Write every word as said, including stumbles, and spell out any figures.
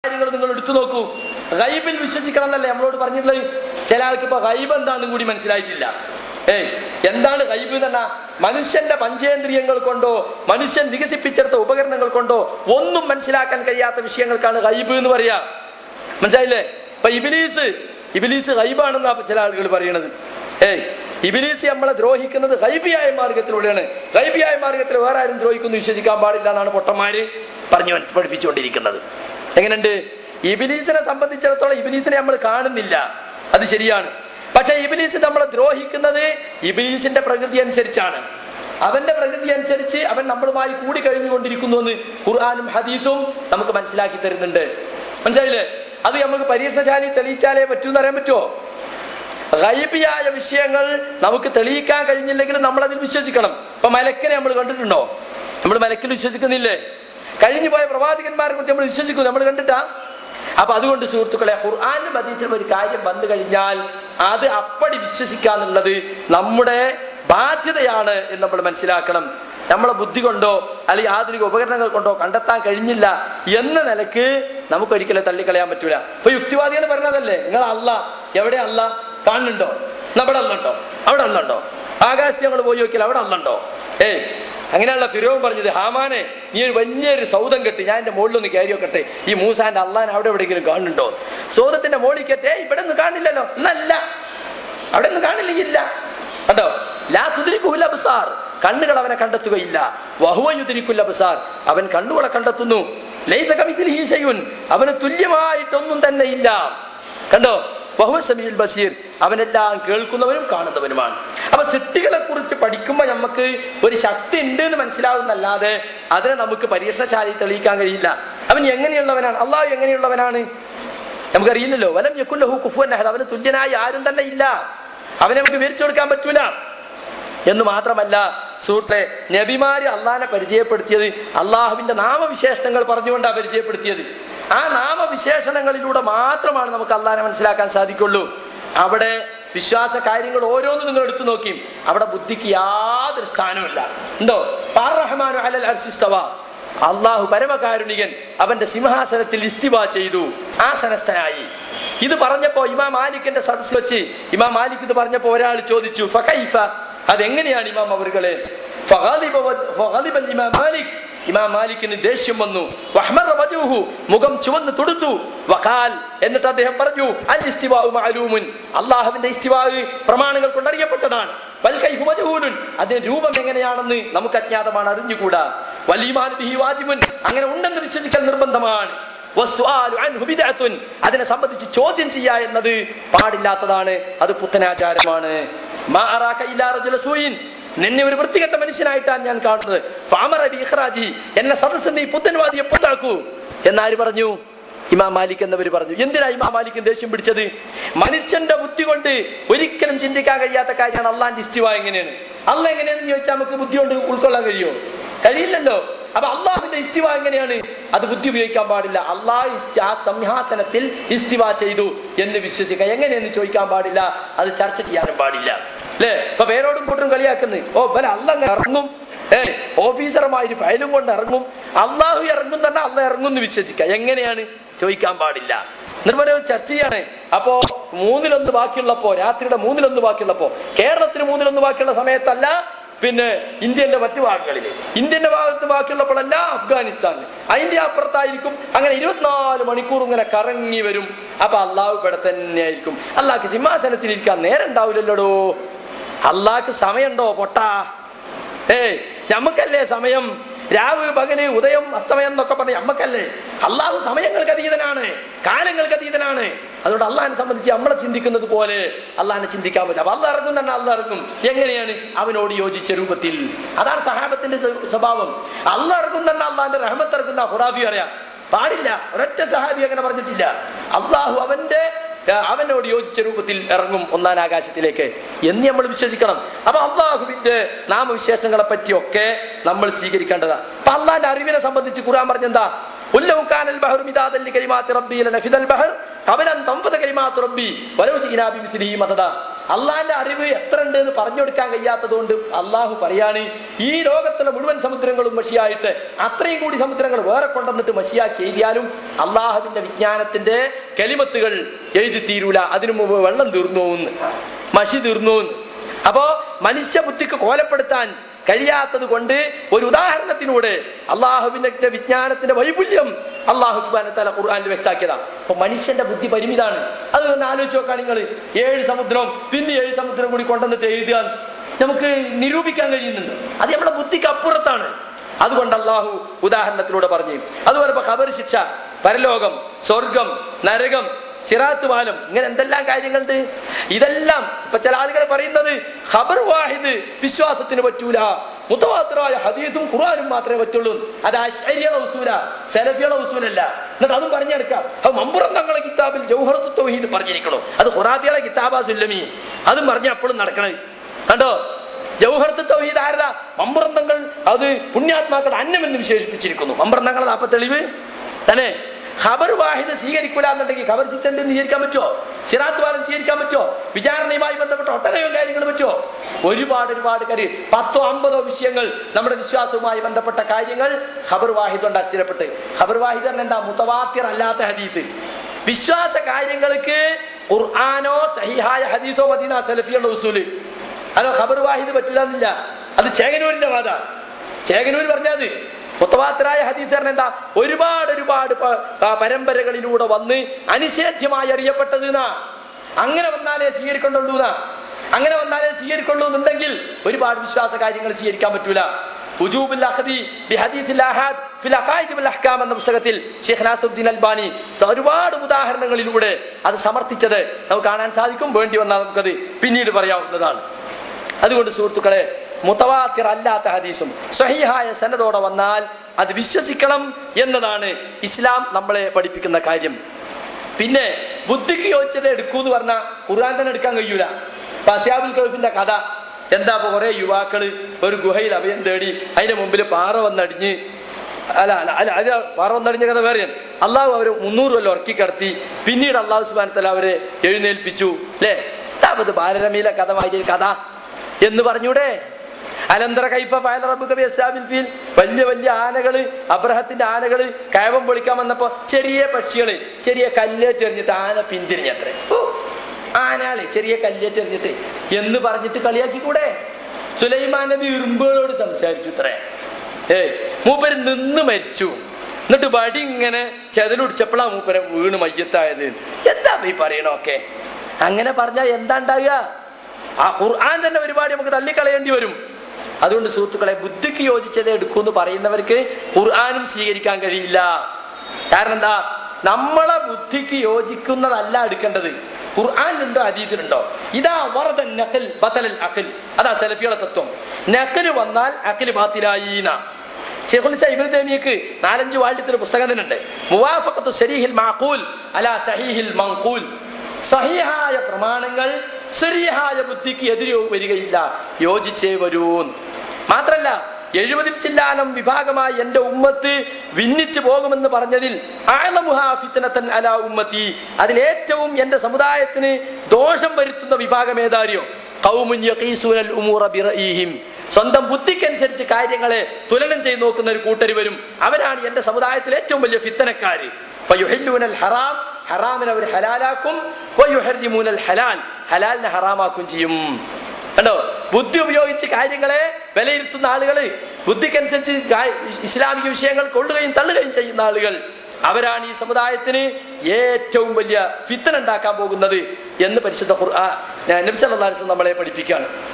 കാര്യങ്ങൾ നിങ്ങൾ എടുത്തു നോക്കൂ. ഗൈബിൽ വിശ്വസിക്കണം എന്നല്ലേ നമ്മളോട് പറഞ്ഞിട്ടുള്ളത്. ചില ആൾക്ക് ഇപ്പൊ ഗൈബ് എന്താണെന്നും കൂടി മനസ്സിലായിട്ടില്ല. ഏയ് എന്താണ് ഗൈബ് എന്ന് പറഞ്ഞാൽ മനുഷ്യന്റെ പഞ്ചേന്ദ്രിയങ്ങൾ കൊണ്ടോ മനുഷ്യൻ വികസിപ്പിച്ചെടുത്ത ഉപകരണങ്ങൾ കൊണ്ടോ ഒന്നും മനസ്സിലാക്കാൻ കഴിയാത്ത വിഷയങ്ങൾക്കാണ് ഗൈബ് എന്ന് പറയാ. മനസ്സിലായില്ലേ? ഇപ്പൊ ഇബിലീസ് ഇബിലീസ് ഗൈബാണെന്നാ ചില ആളുകൾ പറയണത്. ഏയ് ഇബിലീസ് നമ്മളെ ദ്രോഹിക്കുന്നത് ഗൈബിയായ മാർഗത്തിലൂടെയാണ്. ഗൈബിയായ മാർഗത്തിൽ വേറെ ആരും ദ്രോഹിക്കുന്നു വിശ്വസിക്കാൻ പാടില്ല എന്നാണ് പൊട്ടന്മാര് പറഞ്ഞു മനസ്സ് പഠിപ്പിച്ചുകൊണ്ടിരിക്കുന്നത്. എങ്ങനെയുണ്ട്? ഇബിലീസിനെ സംബന്ധിച്ചിടത്തോളം ഇബിലീസിനെ നമ്മൾ കാണുന്നില്ല, അത് ശരിയാണ്. പക്ഷെ ഇബിലീസ് നമ്മളെ ദ്രോഹിക്കുന്നത് ഇബിലീസിന്റെ പ്രകൃതി അനുസരിച്ചാണ്. അവന്റെ പ്രകൃതി അനുസരിച്ച് അവൻ നമ്മളുമായി കൂടി കഴിഞ്ഞുകൊണ്ടിരിക്കുന്നു എന്ന് ഖുർആനും ഹദീസും നമുക്ക് മനസ്സിലാക്കി തരുന്നുണ്ട്. മനസ്സിലായില്ലേ? അത് നമുക്ക് പരീക്ഷണശാലി തെളിയിച്ചാലേ പറ്റൂന്ന് അറിയാൻ പറ്റുമോ? ഗൈബിയായ വിഷയങ്ങൾ നമുക്ക് തെളിയിക്കാൻ കഴിഞ്ഞില്ലെങ്കിലും നമ്മൾ അതിൽ വിശ്വസിക്കണം. ഇപ്പൊ മലക്കിനെ നമ്മൾ കണ്ടിട്ടുണ്ടോ? നമ്മൾ മലക്കിൽ വിശ്വസിക്കുന്നില്ലേ? കഴിഞ്ഞു പോയ പ്രവാചകന്മാരെ കുറിച്ച് നമ്മൾ വിശ്വസിക്കും, നമ്മൾ കണ്ടിട്ടാ. അപ്പൊ അതുകൊണ്ട് സുഹൃത്തുക്കളെ, ഖുർആനും ഹദീസിലും ഒരു കാര്യം വന്നു കഴിഞ്ഞാൽ അത് അപ്പടി വിശ്വസിക്കാന്നുള്ളത് നമ്മുടെ ബാധ്യതയാണ് എന്ന് നമ്മൾ മനസ്സിലാക്കണം. നമ്മളെ ബുദ്ധി കൊണ്ടോ അല്ലെങ്കിൽ ആധുനിക ഉപകരണങ്ങൾ കൊണ്ടോ കണ്ടെത്താൻ കഴിഞ്ഞില്ല എന്ന നിലക്ക് നമുക്ക് ഒരിക്കലും തള്ളിക്കളയാൻ പറ്റൂല. ഇപ്പൊ യുക്തിവാദികൾ പറഞ്ഞതല്ലേ, നിങ്ങൾ അല്ല എവിടെ അല്ല കാണുന്നുണ്ടോ? അവിടെ അല്ലുണ്ടോ? അവിടെ അല്ലുണ്ടോ? ആകാശത്ത് ഞങ്ങൾ പോയി നോക്കിയാൽ അവിടെ അല്ലുണ്ടോ? ഏയ് അങ്ങനെയുള്ള ഫിറോൻ പറഞ്ഞത്, ഹാമാനെ നീ ഒരു വലിയൊരു സൗദം കെട്ടി, ഞാൻ എന്റെ മുകളിലൊന്ന് കയറി വെക്കട്ടെ, ഈ മൂസാന്റെ അള്ളാൻ അവിടെ എവിടെയെങ്കിലും കാണുന്നുണ്ടോ? സൗദത്തിന്റെ മോളിൽ കെട്ടേ ഇവിടെ ഒന്നും കാണില്ലല്ലോ. എന്നല്ല, അവിടെ ഒന്നും കാണില്ല കേട്ടോ. ലാ തുദ്രികുൽ അബ്സാർ, കണ്ണുകൾ അവനെ കണ്ടെത്തുകയില്ല. വഹുവ യുദ്രികുൽ അബ്സാർ, അവൻ കണ്ണുകളെ കണ്ടെത്തുന്നു. ലൈസ കമിസ്ലിഹി ശൈഉൻ, അവന് തുല്യമായിട്ടൊന്നും തന്നെ ഇല്ല. കണ്ടോ? വഹുവ സമീഉൽ ബസീർ, അവനെല്ലാം കേൾക്കുന്നവനും കാണുന്നവനുമാണ്. അപ്പൊ സൃഷ്ടികളെ കുറിച്ച് പഠിക്കുമ്പോൾ നമുക്ക് ഒരു ശക്തി ഉണ്ട് എന്ന് മനസ്സിലാവുന്നല്ലാതെ അതിനെ നമുക്ക് പരീക്ഷണശാലയിൽ തെളിയിക്കാൻ കഴിയില്ല. അവൻ എങ്ങനെയുള്ളവനാണ്? അള്ളാഹു എങ്ങനെയുള്ളവനാണ് നമുക്കറിയില്ലല്ലോ. വലം യകുൽ ലഹു കുഫുവൻ അഹദ്, അവന് തുല്യനായി ആരും തന്നെ ഇല്ല. അവനെ നമുക്ക് വിവരിച്ചു കൊടുക്കാൻ പറ്റൂല. എന്ന് മാത്രമല്ല സുഹൃത്തെ, നബിമാര് അള്ളാഹിനെ പരിചയപ്പെടുത്തിയത് അള്ളാഹുവിന്റെ നാമവിശേഷണങ്ങൾ പറഞ്ഞുകൊണ്ടാണ് പരിചയപ്പെടുത്തിയത്. ആ നാമവിശേഷണങ്ങളിലൂടെ മാത്രമാണ് നമുക്ക് അള്ളാഹിനെ മനസ്സിലാക്കാൻ സാധിക്കുള്ളൂ. അവിടെ വിശ്വാസ കാര്യങ്ങൾ ഓരോന്നും നിങ്ങൾ എടുത്തു നോക്കി, അവിടെ ബുദ്ധിക്ക് യാതൊരു സ്ഥാനവുമില്ല. എന്തോ റഹ്മാനു അലൽ അർശി ഇസ്തവാ, അള്ളാഹു പരമകാരുണികൻ അവന്റെ സിംഹാസനത്തിൽ ഇസ്തിവാ ചെയ്തു, ആസനസ്ഥനായി. ഇത് പറഞ്ഞപ്പോ ഇമാം മാലിക്കിന്റെ സദസ്സിൽ വെച്ച് ഇമാം മാലിക് ഇത് പറഞ്ഞപ്പോ ഒരാൾ ചോദിച്ചു, ഫകൈഫ, അതെങ്ങനെയാണ് ഇമാം അവറുകളെ? ഇമാം മാലിക് ഇമാം മാലിക്കിന് ദേഷ്യം വന്നു. മുഖം ചുവന്ന് തുടുത്തു. വഖാൽ, എന്നിട്ട് അദ്ദേഹം പറഞ്ഞു, അൽ ഇസ്തിവാഉ മഅലൂമുൻ, അല്ലാഹുവിന്റെ ഇസ്തിവാ പ്രമാണങ്ങൾ കൊണ്ട് അറിയപ്പെട്ടതാണ്. വൽ കൈഫു മജ്ഹൂലുൻ, അതിന്റെ രൂപം എങ്ങനെയാണെന്ന് നമുക്ക് അജ്ഞാതമാണ്, അറിഞ്ഞുകൂടാ. വൽ ഈമാനു ബിഹി വാജിബുൻ, അങ്ങനെ ഉണ്ടെന്ന് വിശ്വസിക്കൽ നിർബന്ധമാണ്. വസ്സുആലു അൻഹു ബിദ്അത്തുൻ, അതിനെ സംബന്ധിച്ച് ചോദ്യം ചെയ്യുക എന്നത് പാടില്ലാത്തതാണ്, അത് പുത്തനാചാരമാണ്. മാ അറാക ഇല്ലാ റജുല സൂയിൻ, നിന്നെ ഒരു വൃത്തികെട്ട മനുഷ്യനായിട്ടാണ് ഞാൻ കാണുന്നത്. ഫഅമറ ബിഇഖ്റാജി, എന്നെ സദസ്സിൽ നീ പുത്തൻവാദിയെ പുറത്താക്കൂ എന്നാര് പറഞ്ഞു? ഇമാം മാലിക് എന്നവർ പറഞ്ഞു. എന്തിനാ ഇമാം മാലിക് ദേഷ്യം പിടിച്ചത്? മനുഷ്യന്റെ ബുദ്ധി കൊണ്ട് ഒരിക്കലും ചിന്തിക്കാൻ കഴിയാത്ത കാര്യമാണ് അള്ളാന്റെ ഇസ്തിവാ എങ്ങനെയാണ്. അള്ളാഹ് എങ്ങനെയാണെന്ന് ചോദിച്ചാൽ നമുക്ക് ബുദ്ധി കൊണ്ട് ഉൾക്കൊള്ളാൻ കഴിയുമോ? കഴിയില്ലല്ലോ. അപ്പൊ അള്ളാഹുവിന്റെ ഇസ്തിവാ എങ്ങനെയാണ്? അത് ബുദ്ധി ഉപയോഗിക്കാൻ പാടില്ല. അള്ളാഹ് ആ സിംഹാസനത്തിൽ ഇസ്തിവാ ചെയ്തു എന്ന് വിശ്വസിക്കുക. എങ്ങനെയെന്ന് ചോദിക്കാൻ പാടില്ല, അത് ചർച്ച ചെയ്യാനും പാടില്ല. അല്ലേ? ഇപ്പൊ പേരോടും കൂട്ടും കളിയാക്കുന്നു. ഓ ബല അള്ളാഹ് ഇറങ്ങും, ഏ ഓഫീസർമാര് ഫയലും കൊണ്ട് ഇറങ്ങും, അള്ളാഹു ഇറങ്ങും തന്നെ അള്ളാഹ് ഇറങ്ങും എന്ന് വിശ്വസിക്കുക. എങ്ങനെയാണ് ചോദിക്കാൻ പാടില്ല. നിർമ്മല ചർച്ച ചെയ്യാണ്. അപ്പോ മൂന്നിലൊന്ന് ബാക്കിയുള്ളപ്പോ, രാത്രിയുടെ മൂന്നിലൊന്ന് ബാക്കിയുള്ളപ്പോ, കേരളത്തിന് മൂന്നിലൊന്ന് ബാക്കിയുള്ള സമയത്തല്ല, പിന്നെ ഇന്ത്യന്റെ മറ്റു ഭാഗങ്ങളില്, ഇന്ത്യന്റെ ഭാഗത്ത് ബാക്കിയുള്ളപ്പോഴല്ല അഫ്ഗാനിസ്ഥാനിൽ, അതിന്റെ അപ്പുറത്തായിരിക്കും. അങ്ങനെ ഇരുപത്തിനാല് മണിക്കൂർ ഇങ്ങനെ കറങ്ങി വരും. അപ്പൊ അള്ളാഹു ഇവിടെ തന്നെ ആയിരിക്കും. അള്ളാഹ്ക്ക് സിംഹാസനത്തിൽ ഇരിക്കാൻ നേരം ഉണ്ടാവില്ലല്ലോടോ. അള്ളാഹ്ക്ക് സമയമുണ്ടോ പൊട്ടാ? ഏയ് ഞമ്മക്കല്ലേ സമയം, രാവ് പകല് ഉദയം അസ്തമയം എന്നൊക്കെ പറഞ്ഞ നമ്മക്കല്ലേ. അള്ളാഹു സമയങ്ങൾക്ക് അതീതനാണ്, കാലങ്ങൾക്ക് അതീതനാണ്. അതുകൊണ്ട് അള്ളാഹിനെ സംബന്ധിച്ച് നമ്മളെ ചിന്തിക്കുന്നത് പോലെ അള്ളാഹിനെ ചിന്തിക്കാൻ പറ്റും. അപ്പൊ അള്ളാഹ് ഇറങ്ങും തന്നെ അള്ളാഹ് ഇറങ്ങും. എങ്ങനെയാണ്? അവനോട് യോജിച്ച രൂപത്തിൽ. അതാണ് സഹാബത്തിന്റെ സ്വഭാവം. അള്ളാഹ് ഇറങ്ങും തന്നെ അള്ളാഹിന്റെ റഹ്മത്ത് ഇറങ്ങുന്ന ഖുറാബി അറിയാം പാടില്ല. ഒരൊറ്റ സഹാബി അങ്ങനെ പറഞ്ഞിട്ടില്ല. അള്ളാഹു അവന്റെ അവനോട് യോജിച്ച രൂപത്തിൽ ഇറങ്ങും ഒന്നാം ആകാശത്തിലേക്ക് എന്ന് നമ്മൾ വിശ്വസിക്കണം. അപ്പൊ അള്ളാഹുവിന്റെ നാമവിശേഷങ്ങളെ പറ്റിയൊക്കെ നമ്മൾ സ്വീകരിക്കേണ്ടതാണ്. അപ്പൊ അള്ളാഹിന്റെ അറിവിനെ സംബന്ധിച്ച് ഖുർആൻ പറഞ്ഞെന്താ? അള്ളാഹിന്റെ അറിവ് എത്ര ഉണ്ട് എന്ന് പറഞ്ഞു കൊടുക്കാൻ കഴിയാത്തത് കൊണ്ട് അള്ളാഹു പറയാണ് ഈ ലോകത്തുള്ള മുഴുവൻ സമുദ്രങ്ങളും മഷിയായിട്ട് അത്രയും കൂടി സമുദ്രങ്ങൾ വേറെ കൊണ്ടുവന്നിട്ട് മഷിയാക്കി എഴുതിയാലും അള്ളാഹുവിന്റെ വിജ്ഞാനത്തിന്റെ കലിമത്തുകൾ എഴുതി തീരൂല. അതിനു മുമ്പ് വെള്ളം തീർന്നോന്ന്, മഷി തീർന്നോന്ന്. അപ്പോ മനുഷ്യ ബുദ്ധിക്ക് കോലപ്പെടുത്താൻ കഴിയാത്തത് കൊണ്ട് ഒരു ഉദാഹരണത്തിലൂടെ അള്ളാഹുവിന്റെ വിജ്ഞാനത്തിന്റെ വൈപുല്യം അള്ളാഹു സുബ്ഹാനഹു വ തആല ഖുർആനിൽ വ്യക്തമാക്കിയതാണ്. അപ്പൊ മനുഷ്യന്റെ ബുദ്ധി പരിമിതാണ്. അത് ഒന്ന് ആലോചിച്ച് നോക്കാൻ നിങ്ങൾ. ഏഴ് സമുദ്രം പിന്നെ ഏഴ് സമുദ്രം കൂടി കൊണ്ടുവന്നിട്ട് എഴുതുക നമുക്ക് നിരൂപിക്കാൻ കഴിയുന്നുണ്ട്. അത് നമ്മുടെ ബുദ്ധിക്ക് അപ്പുറത്താണ്. അതുകൊണ്ട് അള്ളാഹു ഉദാഹരണത്തിലൂടെ പറഞ്ഞു. അതുപോലെ ഇപ്പൊ ഖബർ ശിക്ഷ, പരലോകം, സ്വർഗം, നരകം, സിറാത്ത് പാലം, ഇങ്ങനെ എന്തെല്ലാം കാര്യങ്ങളുണ്ട്. ഇതെല്ലാം ഇപ്പൊ ചില ആളുകൾ പറയുന്നത് ഖബർ വാഹിദ് വിശ്വാസത്തിന് പറ്റൂല, മുതവാത്തിറായ ഹദീസും ഖുർആനും മാത്രമേ പറ്റുള്ളൂ. അത് അശ്അരിയുടെ ഉസൂല, സലഫിയുടെ ഉസൂലല്ല. എന്നിട്ട് അതും പറഞ്ഞെടുക്കാം. അത് മമ്പുറം തങ്ങളെ കിതാബിൽ ജൗഹറത്തു തൗഹീദ് പറഞ്ഞിരിക്കണോ, അത് ഖുറാഫിയുടെ കിതാബാ സുല്ലമി, അതും പറഞ്ഞ അപ്പോഴും നടക്കണത് കണ്ടോ. ജൗഹറത്തു തൗഹീദ് ആരതാ? മമ്പുറം തങ്ങൾ അത് പുണ്യാത്മാക്കളുടെ അന്നമെന്ന് വിശേഷിപ്പിച്ചിരിക്കുന്നു. മമ്പുറം തങ്ങൾ നാപ്പ തെളിവ് തന്നെ. ഖബർ വാഹിദ് സ്വീകരിക്കൂല എന്നുണ്ടെങ്കിൽ ഖബർ ശിക്ഷ സ്വീകരിക്കാൻ പറ്റുമോ? സിറാത്ത് പാലം സ്വീകരിക്കാൻ പറ്റുമോ? വിചാരണയുമായി ബന്ധപ്പെട്ട ഒട്ടനവധി കാര്യങ്ങൾ പറ്റുമോ? ഒരുപാട് ഒരുപാട് കാര്യം, പത്തോ അമ്പതോ വിഷയങ്ങൾ നമ്മുടെ വിശ്വാസവുമായി ബന്ധപ്പെട്ട കാര്യങ്ങൾ ഖബർ വാഹിദ് കൊണ്ട് സ്ഥിരപ്പെട്ട്. ഖബർ വാഹിദ് തന്നെ എന്താ? മുതവാത്തിർ അല്ലാത്ത ഹദീസ്. വിശ്വാസ കാര്യങ്ങൾക്ക് ഖുർആനോ സഹിഹായ ഹദീസോ മദീന സലഫിയുള്ള ഉസൂല്. അതോ ഖബർ വാഹിദ് പറ്റില്ല എന്നില്ല. അത് ചേകനൂരിന്റെ വാദ. ചേകനൂർ പറഞ്ഞത് മുത്തവാത്തിറായ ഹദീസ് പറഞ്ഞ എന്താ? ഒരുപാട് ഒരുപാട് പരമ്പരകളിലൂടെ വന്ന് അനിഷേധ്യമായി അറിയപ്പെട്ടത് എന്നാ. അങ്ങനെ വന്നാലേ സ്വീകരിക്കൊണ്ടുള്ളൂ എന്നാ. അങ്ങനെ വന്നാലേ സ്വീകരിക്കൊള്ളൂ എന്നുണ്ടെങ്കിൽ ഒരുപാട് വിശ്വാസ കാര്യങ്ങൾ സ്വീകരിക്കാൻ പറ്റൂല. ഉജൂബുൽ അഖദി ബി ഹദീസിൽ അഹാദ് ഫിൽ അഖായിദ് വൽ അഹ്കാം എന്ന പുസ്തകത്തിൽ ഷെയ്ഖ് നാസറുദ്ദീൻ അൽബാനി ഒരുപാട് ഉദാഹരണങ്ങളിലൂടെ അത് സമർത്ഥിച്ചത് നമുക്ക് കാണാൻ സാധിക്കും. വേണ്ടി വന്നാൽ നമുക്കത് പിന്നീട് പറയാവുന്നതാണ്. അതുകൊണ്ട് സുഹൃത്തുക്കളെ, മുതവാത്തിർ അല്ലാത്ത ഹദീസും സ്വഹീഹായ സനദോടെ വന്നാൽ അത് വിശ്വസിക്കണം എന്നതാണ് ഇസ്ലാം നമ്മളെ പഠിപ്പിക്കുന്ന കാര്യം. പിന്നെ ബുദ്ധിക്ക് യോജിച്ചത് എടുക്കൂ എന്ന് പറഞ്ഞാൽ ഖുർആൻ തന്നെ എടുക്കാൻ കഴിയൂല. അസ്ഹാബുൽ കഹ്ഫിന്റെ കഥ എന്താ? ഇപ്പൊ കുറെ യുവാക്കള് ഒരു ഗുഹയിൽ അഭയം തേടി, അതിന്റെ മുമ്പിൽ പാറ വന്നടിഞ്ഞ്, അല്ല അല്ല അത് പാറ വന്നടിഞ്ഞ കഥ വേറെയാണ്. അള്ളാഹു അവര് മുന്നൂറ് കൊല്ലം ഉറക്കി കിടത്തി. പിന്നീട് അള്ളാഹു സുബ്ഹാനഹു വ തആല അവരെ എഴുന്നേൽപ്പിച്ചു. അല്ലേ? താപത് ബാലരമയിലെ കഥ വായിച്ച കഥ എന്ന് പറഞ്ഞൂടെ? അലന്തര കൈഫ ഫഅല റബ്ബുക ബിഅസ്ഹാബിൽ ഫീൽ. വലിയ വലിയ ആനകള്, അബ്രഹത്തിന്റെ ആനകള് കഅബം പൊളിക്കാൻ വന്നപ്പോ ചെറിയ പക്ഷികള് ചെറിയ കല്ലേറ്റെറിഞ്ഞിട്ട് ആന പിന്തിരിഞ്ഞത്രേ. ഓ, ആനകള് ചെറിയ കല്ലേറ്റെറിഞ്ഞിട്ട് എന്ന് പറഞ്ഞിട്ട് കളിയാക്കി കൂടെ? സുലൈമാൻ നബി ഉറുമ്പുകളോട് സംസാരിച്ചു ഇത്രേ. ഏയ് മൂപ്പര് നിന്ന് മരിച്ചു. എന്നിട്ട് വടി ഇങ്ങനെ ചെതലുടിച്ചപ്പോഴാ മൂപ്പരെ വീണ് മയ്യത്തായത്. എന്താ ഈ പറയണൊക്കെ? അങ്ങനെ പറഞ്ഞാൽ എന്താ ഉണ്ടാകുക? ആ ഖുർആൻ തന്നെ ഒരുപാട് നമുക്ക് തള്ളിക്കളയേണ്ടി വരും. അതുകൊണ്ട് സുഹൃത്തുക്കളെ, ബുദ്ധിക്ക് യോജിച്ചത് എടുക്കൂന്ന് പറയുന്നവർക്ക് ഖുർആനും സ്വീകരിക്കാൻ കഴിയില്ല. കാരണം എന്താ? നമ്മളെ ബുദ്ധിക്ക് യോജിക്കുന്നതല്ല എടുക്കേണ്ടത്. ഖുർആനിലുണ്ടോ ഹദീസിലുണ്ടോ? ഇതാ വറദ നഖൽ ബതലൽ അഖൽ. അതാ സലഫിയുടെ തത്വം. നഖൽ വന്നാൽ അഖൽ ബാത്തിലായീന. ശൈഖുൽ ഇസ്ലാം ഇബ്നു തൈമിയ്യക്ക് നാലഞ്ച് വാല്യത്തിൽ പുസ്തകം തന്നെ ഉണ്ട്. മുവാഫഖത്തു സരീഹിൽ മഅഖൂൽ അലാ സഹീഹിൽ മൻഖൂൽ. സഹീഹായ പ്രമാണങ്ങൾ ശരിയായ ബുദ്ധിക്ക് എതിരെ വരികയില്ല, യോജിച്ചേ വരൂ. മാത്രല്ല എഴുപതിൽ ചില്ലാനം വിഭാഗമായി എന്റെ ഉമ്മത്ത് ഭിന്നിച്ചു പോകുമെന്ന് പറഞ്ഞതിൽ അലാ ഉമ്മത്തി, അതിലേറ്റവും എന്റെ സമുദായത്തിന് ദോഷം വരുത്തുന്ന വിഭാഗം ഏതാരിയോ? ഖൗമുൻ യഖീസൂനൽ ഉമൂറ ബിറഈഹിം. സ്വന്തം ബുദ്ധിക്കനുസരിച്ച് കാര്യങ്ങളെ തുലനം ചെയ്ത് നോക്കുന്ന ഒരു കൂട്ടര് വരും. അവരാണ് എന്റെ സമുദായത്തിലെ ഏറ്റവും വലിയ ഫിത്തനക്കാര്. ഫയുഹില്ലൂനൽ ഹറാം, ഹറാമിനെ അവർ ഹലാലാക്കും. വയുഹർരിമൂനൽ ഹലാൽ, ഹലാലിനെ ഹറാമാക്കും ചെയ്യും. കണ്ടോ? ബുദ്ധി ഉപയോഗിച്ച് കാര്യങ്ങളെ വിലയിരുത്തുന്ന ആളുകള്, ബുദ്ധിക്കനുസരിച്ച് ഇസ്ലാമിക വിഷയങ്ങൾ കൊള്ളുകയും തള്ളുകയും ചെയ്യുന്ന ആളുകൾ, അവരാണ് ഈ സമുദായത്തിന് ഏറ്റവും വലിയ ഫിത്തന ഉണ്ടാക്കാൻ പോകുന്നത് എന്ന് പരിശുദ്ധ ഖുർആൻ നബി സല്ലല്ലാഹു അലൈഹി വസല്ലം നമ്മളെ പഠിപ്പിക്കുകയാണ്.